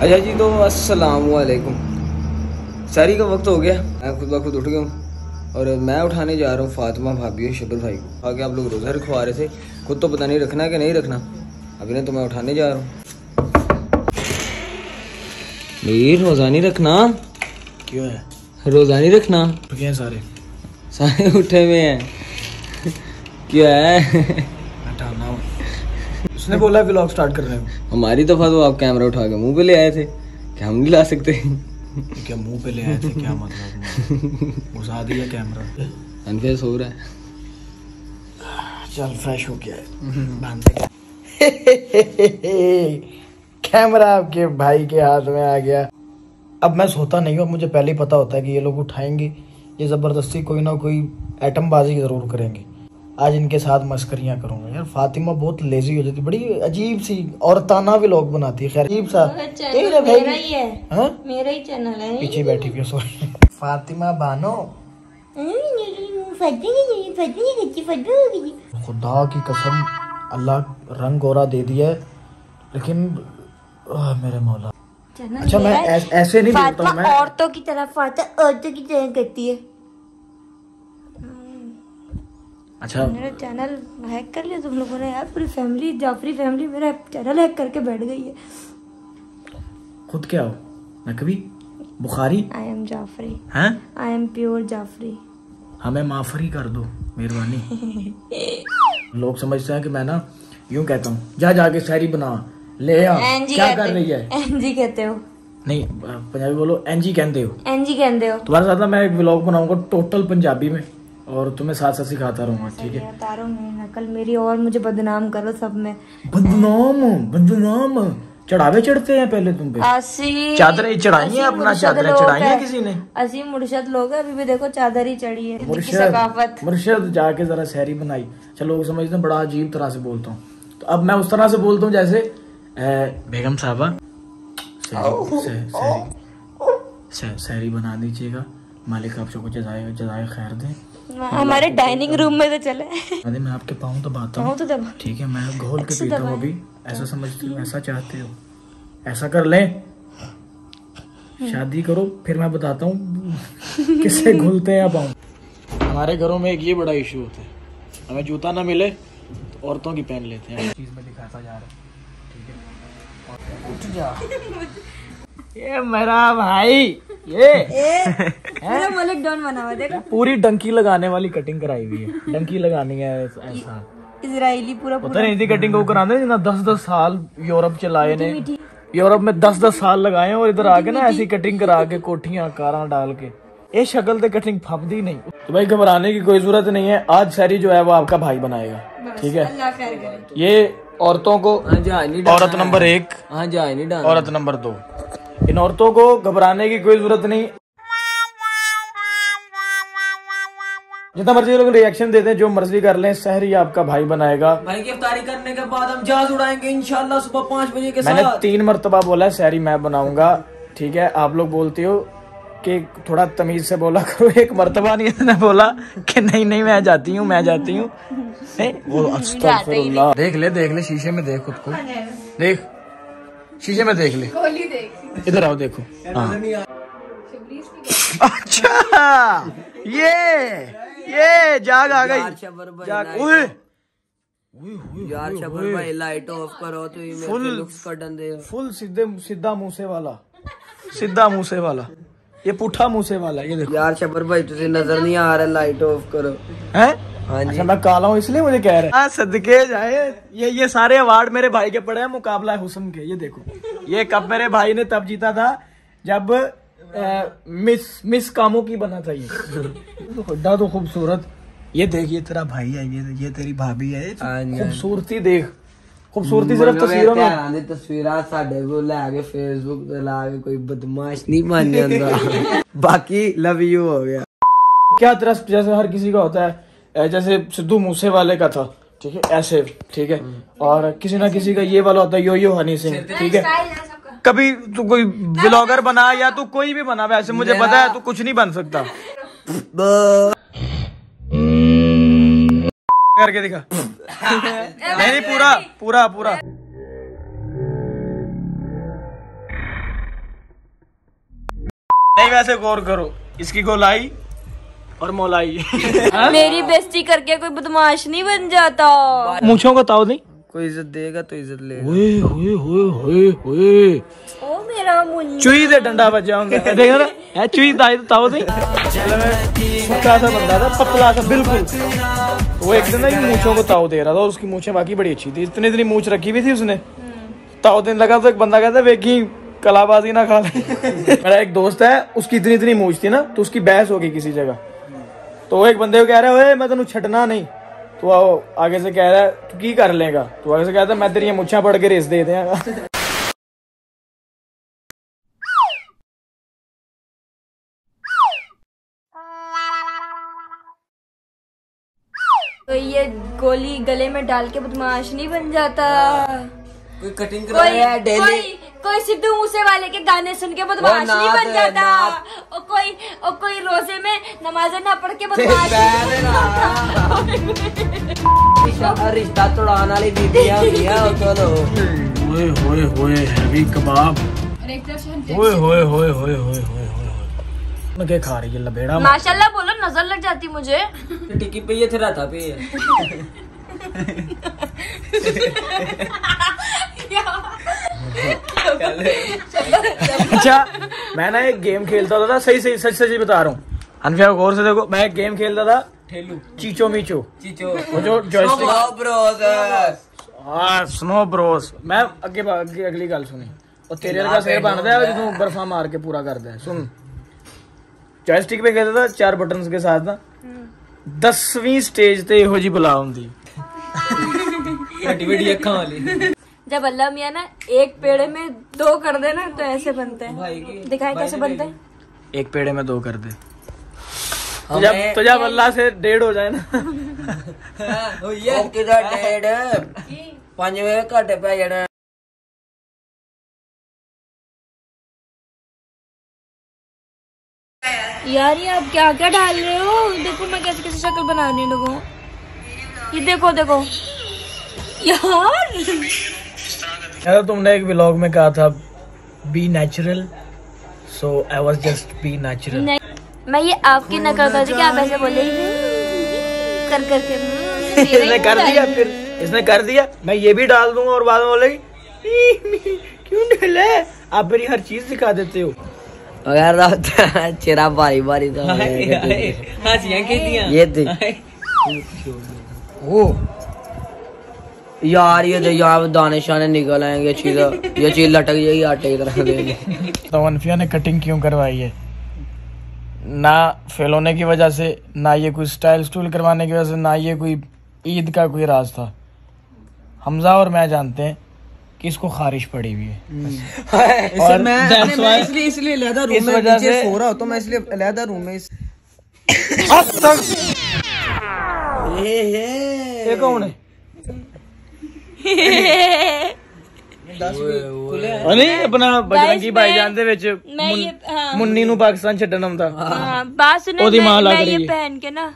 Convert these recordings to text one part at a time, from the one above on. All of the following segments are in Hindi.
अच्छा जी, तो अस्सलाम वालेकुम। सारी का वक्त हो गया, मैं खुद ब खुद उठ गया हूँ और मैं उठाने जा रहा हूँ फातिमा भाभी और शबर भाई को। आगे आप लोग रोज़ा रखवा रहे थे, खुद तो पता नहीं रखना कि नहीं रखना, अभी ने तो मैं उठाने जा रहा हूँ। रोज़ा नहीं रखना। क्यों है? रोज़ा नहीं रखना। क्या है? सारे उठे हुए हैं। क्या है? उसने बोला व्लॉग स्टार्ट कर रहे हो। हमारी दफा तो आप कैमरा उठा के मुंह पे ले आए थे कि हम नहीं ला सकते। क्या मुंह पे ले आए थे? क्या मतलब घुसा दिया कैमरा? अनफेयर सो रहा है। चल फ्रेश हो गया है। कैमरा आपके भाई के हाथ में आ गया। अब मैं सोता नहीं हूँ, मुझे पहले ही पता होता है कि ये लोग उठाएंगे, ये जबरदस्ती कोई ना कोई एटमबाजी जरूर करेंगे। आज इनके साथ मस्करियां करूंगा। यार फातिमा बहुत लेजी हो जाती, बड़ी अजीब सी औरताना व्लॉग बनाती है। खैर अजीब सा मेरा ही है। हाँ? मेरा ही चैनल है। पीछे बैठी हुई सॉरी। फातिमा बानो, खुदा की कसम अल्लाह रंग गोरा दे दिया है, लेकिन मेरे मौला। अच्छा मैं ऐसे नहीं बोलता हूँ, मैं औरतों की तरह औरतों की तरह करती है। अच्छा मेरा चैनल हैक कर लिया तुम लोगों ने यार। पूरी फैमिली, जाफरी फैमिली मेरा चैनल हैक करके बैठ गई है। खुद क्या हो? मैं कभी बुखारी। आई एम जाफरी। हैं? I am pure Jafri. हमें माफरी कर दो मेहरबानी। लोग समझते हैं कि मैं ना यूं कहता हूँ, जा जाके शायरी बना ले आ। क्या कर रही है? एनजी कहते हो? नहीं पंजाबी बोलो। एनजी कहते हो? एनजी कहते हो। तुम्हारे साथ ना मैं एक व्लॉग बनाऊंगा टोटल पंजाबी में, और तुम्हें साथ साथ सिखाता रहूंगा, ठीक है? तारों में नकल मेरी, और मुझे बदनाम करो सब में। बदनाम चढ़ावे चढ़ते हैं पहले तुम पे। चादरें चढ़ाई हैं, अपना चादरें चढ़ाई हैं किसी ने? असी मुर्शद लोग हैं, अभी भी देखो चादर ही चढ़ी है। मुर्शद जाके जरा सहरी बनाई। चलो लोग समझते हैं बड़ा अजीब तरह से बोलता हूँ, तो अब मैं उस तरह से बोलता हूँ जैसे बेगम साहबा सहरी बना दीजिएगा, मालिक आपको जज़ाए खैर दे। हमारे डाइनिंग रूम में तो चले। अरे मैं आपके पाँव दबाता हूँ, ठीक है? मैं घोल के पीता हूँ अभी। ऐसा समझते हो? ऐसा चाहते हो? ऐसा कर ले, शादी करो, फिर मैं बताता हूँ किससे घुलते हैं पाँव। हमारे घरों में एक ये बड़ा इशू होता है, हमें जूता ना मिले तो औरतों की पहन लेते हैं। चीज में दिखाता जा रहा है, ठीक है? उठ जा। ये मेरा भाई, ये पूरा मलिक डॉन बना हुआ देखो। पूरी डंकी लगाने वाली कटिंग कराई हुई है। डंकी लगानी है ऐसा इजरायली पूरा पता नहीं, इसी कटिंग को कराने जितना 10-10 साल यूरोप चलाए ने। यूरोप में 10-10 साल लगाए और इधर आके ना ऐसी कटिंग करा के कोठियां कारा डाल के ये शक्ल तो कटिंग फपदी नहीं। तो भाई घबराने की कोई जरूरत नहीं है। आज सारी जो है वो आपका भाई बनाएगा, ठीक है? ये औरतों को औरत नंबर 1, औरत नंबर 2, इन औरतों को घबराने की कोई जरूरत नहीं। जितना मर्जी लोग रिएक्शन देते हैं, जो मर्जी कर लें, सहरी आपका भाई बनाएगा। भाई की इफ्तारी करने के बाद हम जहाज उड़ाएंगे इंशाल्लाह सुबह 5 बजे के साथ। मैंने 3 मरतबा बोला है सहरी मैं बनाऊंगा, ठीक है? आप लोग बोलते हो कि थोड़ा तमीज से बोला करो। एक मरतबा नहीं मैंने बोला कि नहीं मैं जाती हूँ। वो अस्तगफिरुल्लाह। देख ले शीशे में, देख खुद को, देख शीशे में, देख ले, इधर आओ देखो। हाँ अच्छा ये जाग आ गई। यार शबर भाई लाइट ऑफ करो तो ये मेरे लुक्स का डंडे फुल सीधा मुंह से वाला, ये पुठा मुंह से वाला। ये देखो यार शबर भाई तुझे नजर नहीं आ रहा, लाइट ऑफ करो। हैं? हाँ जी। अच्छा मैं काला हूँ इसलिए मुझे कह रहे हैं। सदके जाए, ये सारे अवार्ड मेरे भाई के पड़े हैं मुकाबला हुस्न के। ये देखो, ये कप मेरे भाई ने तब जीता था जब मिस कामों की बना था। ये खुदा तो खूबसूरत। ये देख, ये तेरा भाई है, ये तेरी भाभी है। खूबसूरती देख, खूबसूरती सिर्फ तस्वीरों में। तस्वीरां साडे को लाके फेसबुक पे लाके कोई बदमाश नहीं बन जाता। बाकी लव यू हो गया। क्या तेरा जैसे हर किसी का होता है, जैसे सिद्धू मूसे वाले का था, ठीक है? ऐसे, ठीक है? और किसी ना किसी का ये वाला होता है, यो हनी सिंह, ठीक है? कभी तू कोई ब्लॉगर बना या तू कोई भी बना, वैसे मुझे पता है तू कुछ नहीं बन सकता। करके दिखा। नहीं पूरा। नहीं वैसे गौर करो, इसकी गोलाई और मोलाई। मेरी बेइज्जती करके कोई बदमाश नहीं बन जाता। मूंछों को ताव नहीं, कोई इज्जत देगा तो इज्जत लेगा। ओए होए होए होए होए, ओ मेरा मुन्ना, चुई दे डंडा बच जाऊंगा। देखा ना, है चुई दाई तो ताव नहीं। सूखा सा बंदा था, पतला सा बिल्कुल। वो एक दिन ना मूंछों को ताव दे रहा था और उसकी मूंछें बाकी बड़ी अच्छी थी, इतनी इतनी मूंछ रखी हुई थी उसने। ताव देने लगा तो एक बंदा कहता वेखी कलाबाजी ना खा ले। मेरा एक दोस्त है, उसकी इतनी इतनी मूंछ थी ना, तो उसकी बहस हो गई किसी जगह। तो वो एक बंदे को कह रहा है मैं तेन छटना नहीं, तो वो आगे से कह रहा है तू की कर लेगा, तो आगे से कहता मैं तेरी मुच्छा पड़ के रेस दे देगा। तो ये गोली गले में डाल के बदमाश नहीं बन जाता। कोई कटिंग करा रहा है डेली। कोई सिद्धू मूसे वाले के गाने सुन के बदमाश नहीं बन जाता। और कोई रोजे में नमाजें ना पढ़ के बदमाश नहीं बन जाता। रिश्ता तोड़ाने वाली दीदियां होंदियां चलो। ओए होए होए हैवी कबाब, ओए होए होए होए होए होए मैं क्या खा रही है लबेड़ा। माशाल्लाह बोलो, नजर लग जाती मुझे। टिक्की पे ये थे रहता पे अच्छा मैं ना एक गेम खेलता था, सही सही सच सच बता रहा हूँ अनफिया, गौर से देखो। मैं एक गेम खेलता था ठेलू चीचो मीचो, चीचो वो जो जॉयस्टिक। Bros snow Bros. मैं अगे अगली गल सुनी, और तेरे का सिर बनता है जो बर्फा मार के पूरा करता है। सुन, जॉयस्टिक पे खेलता था 4 बटन्स के साथ ना, 10वीं स्टेज ते इहो जी बुला होंदी। जब अल्लाह मियाँ ना एक पेड़े में 2 कर दे ना, तो ऐसे बनते हैं। दिखाए कैसे बनते हैं। एक पेड़े में 2 कर दे, तो जब अल्लाह से 1.5 हो जाए ना। पंजवे घाटे पे जाना। यार ये आप क्या क्या डाल रहे हो? देखो मैं कैसे कैसे शक्ल बनाने लगूं। ये देखो देखो यार, तुमने एक व्लॉग में कहा था be natural, so I was just be natural. मैं ये आपकी नकल करती कि आप ऐसे बोले कर करके। इसने कर दिया, फिर इसने कर दिया। मैं ये भी डाल दूंगा और बाद में बोलेगी क्यों डाले, आप मेरी हर चीज दिखा देते हो। अगर चेहरा बारी बारी तो हंसियां कीतियां ये देख। ओ यार ये देख यार दाने शाने निकल आएंगे, ये चीज लटक जाएगी आटे की तरह देंगे। तो अनफिया ने कटिंग क्यों करवाई है? ना फेल होने की वजह से, ना ये कोई स्टाइल स्टूल करवाने की वजह से, ना ये कोई ईद का कोई राज था। हमजा और मैं जानते हैं कि इसको खारिश पड़ी हुई है। और मैं इसलिए अलहदा रूम में नीचे सो रहा होता, मैं इसलिए अलहदा रूम में। ये कौन है? नहीं अपना बजरंगी भाईजान दे विच मुन्नी नू पाकिस्तान छड्डन आउंदा। बात सुनो, मैं ये है पहन के ना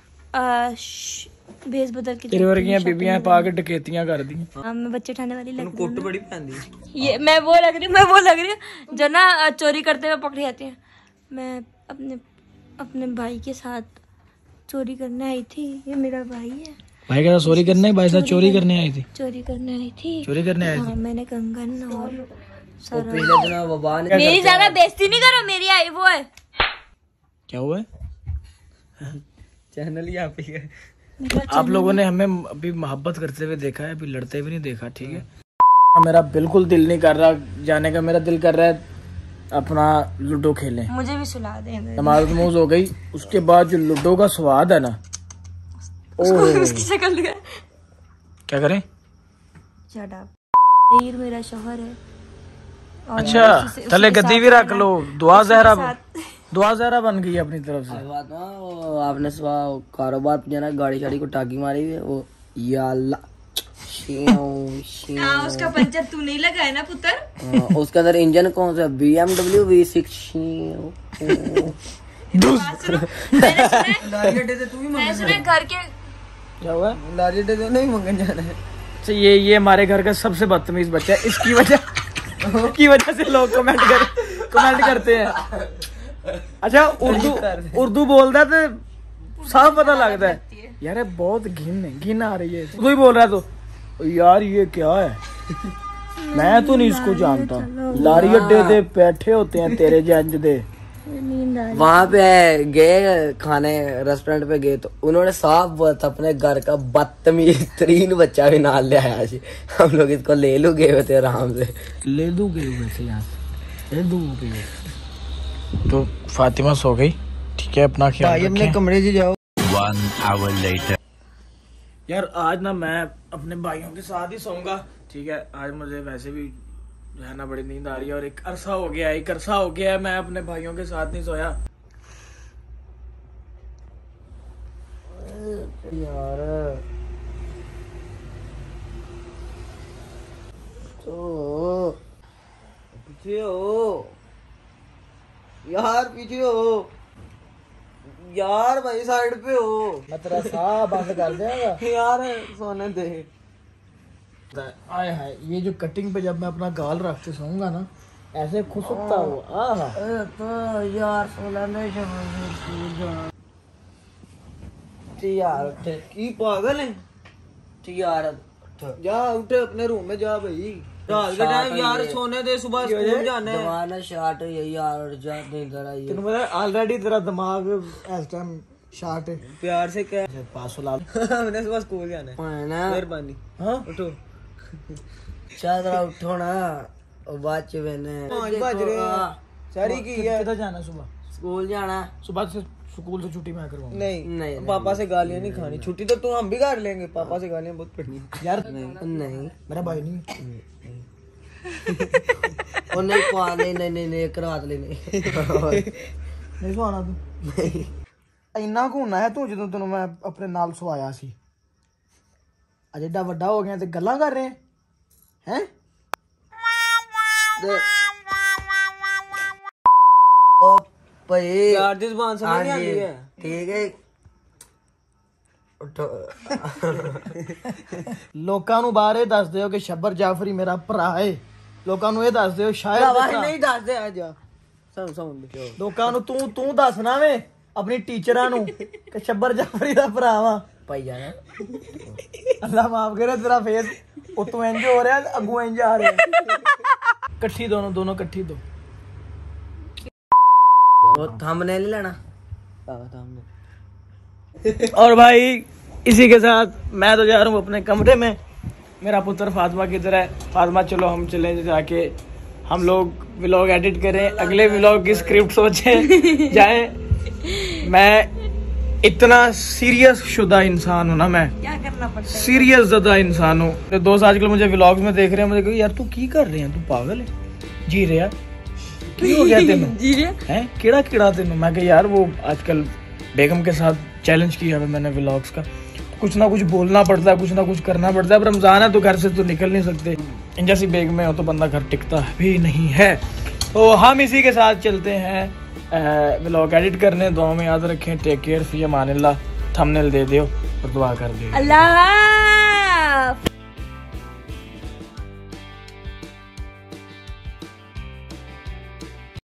भेस बदल के तेरे वर्गियां बीबियां पा के डकैतियां कर दी। मैं बच्चे उठाने वाली लग कोट बड़ी पहनदी। ये मैं वो लग रही हूँ जो ना चोरी करते हुए पकड़ी जाती है। मैं अपने भाई के साथ चोरी करने आई थी। ये मेरा भाई है। भाई का चोरी करने, भाई साहब चोरी करने आई थी। चोरी करने आई थी। चोरी करने आई थी। हाँ, मैंने कंगन और सारा। पहले दिन वबा ने मेरी ज्यादा बेइज्जती नहीं करो, मेरी आई वो है। क्या हुआ है? चैनल ही आप ही है। आप लोगों ने हमें अभी मोहब्बत करते हुए देखा है, अभी लड़ते हुए नहीं देखा, ठीक है? मेरा बिल्कुल दिल नहीं कर रहा जाने का, मेरा दिल कर रहा है अपना लूडो खेलें। मुझे भी सुला दे। नमाज नमूज हो गई, उसके बाद जो लूडो का स्वाद है ना, उसकी शक्ल दिखा। क्या करें? Shut up. हीर मेरा शौहर है। अच्छा थले गद्दी भी रख लो। दुआ जहरा बन गई अपनी तरफ से। बात ना वो आपने कारोबार पे जाना, गाड़ी शाड़ी को टाकी मारी हुई है वो। या अल्लाह उसका पंचर तू नहीं लगाया ना पुत्र? उसके अंदर इंजन कौन सा? BMW V6। मैंने सुना घर के क्या हुआ? लारी डे नहीं मंगन जाना है। अच्छा ये हमारे घर का सबसे बदतमीज बच्चा है। इसकी वजह से लोग कमेंट करते हैं। अच्छा उर्दू बोलता है तो साफ पता लगता है यार बहुत घिन आ रही है। तू ही बोल रहा है तो यार ये क्या है? मैं तो नहीं इसको जानता। लारी अड्डे दे बैठे होते हैं तेरे जंज दे। वहाँ पे गए खाने रेस्टोरेंट पे गए तो उन्होंने साफ बोला अपने घर का बदतमीज तरीन बच्चा भी नाल ले आया जी। हम लोग इसको ले लू गए थे आराम से। ले लू गए वैसे यहाँ से ले लू गए। तो फातिमा सो गई, ठीक है, अपना ख्याल अपने कमरे से जाओ। 1 hour later. यार आज ना मैं अपने भाइयों के साथ ही सोऊंगा, ठीक है। आज मुझे वैसे भी जो है ना बड़ी नींद आ रही है और एक अरसा हो गया है मैं अपने भाइयों के साथ नहीं सोया। यार तो पीछे हो यार, पीछे हो यार, भाई साइड पे हो। मैं तेरा साह बंद कर देगा यार सोने दे। आए हाय, ये जो कटिंग पे जब मैं अपना गाल रख के सोऊंगा ना ऐसे खुशकता हो। तो यार सोना नहीं यार की पागल है यार जा, उठे अपने रूम में जा भाई। रात के टाइम यार सोने दे, सुबह स्कूल जाना है। जवाना शार्ट है यार, जात नहीं करा ये। तेरे मेरा ऑलरेडी तेरा दिमाग इस टाइम शार्ट है। प्यार से कह पास ला हमने सुबह स्कूल जाना है। मेहरबानी। हाँ उठो चादरा उठो ना बाद च वेने 5 बज रहे हैं। सारी की है किधर जाना? सुबह स्कूल जाना। सुबह से स्कूल से छुट्टी मैं करवाऊंगा। नहीं, पापा से गालियां नहीं खानी। छुट्टी तो हम भी कर लेंगे, पापा से गालियां बहुत पड़नी यार। नहीं मेरा भाई नहीं और नहीं पा नहीं एक रात ले नहीं सुआना तू ਇੰਨਾ ਕੁ ਹੋਣਾ ਹੈ ਤੂੰ ਜਦੋਂ ਤੈਨੂੰ ਮੈਂ ਆਪਣੇ ਨਾਲ ਸਵਾਇਆ ਸੀ। ਅੱਜ ਏਡਾ ਵੱਡਾ ਹੋ ਗਿਆ ਤੇ ਗੱਲਾਂ ਕਰ ਰਹੇ ਹੈ ओ भाई यार जिस बात समझ नहीं आती है। ठीक है उठो। ਲੋਕਾਂ ਨੂੰ ਬਾਹਰ ਇਹ ਦੱਸ ਦਿਓ ਕਿ ਸ਼ੱਬਰ ਜਾਫਰੀ ਮੇਰਾ ਭਰਾ ਹੈ। ਲੋਕਾਂ ਨੂੰ ਇਹ ਦੱਸ ਦਿਓ ਸ਼ਾਇਦ नहीं दसदे आ जा समझ ਲੋਕਾਂ ਨੂੰ ਤੂੰ ਦੱਸਣਾ ਵੇ ਆਪਣੀ ਟੀਚਰਾਂ ਨੂੰ ਕਿ ਸ਼ੱਬਰ ਜਾਫਰੀ ਦਾ ਭਰਾ ਵਾ। भाई जाना ਅੱਲਾ ਮਾਫ ਕਰੇ ਤੇਰਾ ਫੇਸ ਉਤੋਂ ਇੰਜ ਹੋ ਰਿਹਾ ਅੱਗੋਂ ਇੰਜ ਆ ਰਿਹਾ। ਇਕੱਠੀ ਦੋਨੋਂ ਇਕੱਠੀ ਦੋ। वो थंबनेल नहीं लेना। और भाई इसी के साथ मैं तो जा रहा हूँ अपने कमरे में। मेरा पुत्र फातिमा किधर है? फातिमा चलो हम चले जाके हम लोग व्लॉग एडिट करें, अगले व्लॉग की स्क्रिप्ट सोचें जाए। मैं इतना सीरियस शुदा इंसान हूँ ना, मैं क्या करना पड़ता है? सीरियस ज्यादा इंसान हूँ। तो दोस्त आजकल मुझे व्लॉग्स में देख रहे हैं, मुझे कहो यार तू की कर रहे हैं, तू पागल है जी रहा की हो गया तेनू है केड़ा केड़ा तेनू? मैं कहा यार वो आजकल बेगम के साथ चैलेंज किया है मैंने व्लॉग्स का, कुछ ना कुछ बोलना पड़ता है, कुछ ना कुछ करना पड़ता है। अब रमजान है तो घर से तो निकल नहीं सकते, इन जैसी बेगम में हो तो बंदा घर टिकता भी नहीं है। तो हम इसी के साथ चलते हैं व्लॉग एडिट करने। दुआ में याद रखें। टेक केयर, फी अमानिल्लाह। थंबनेल दे दो और दुआ कर दो। अल्लाह।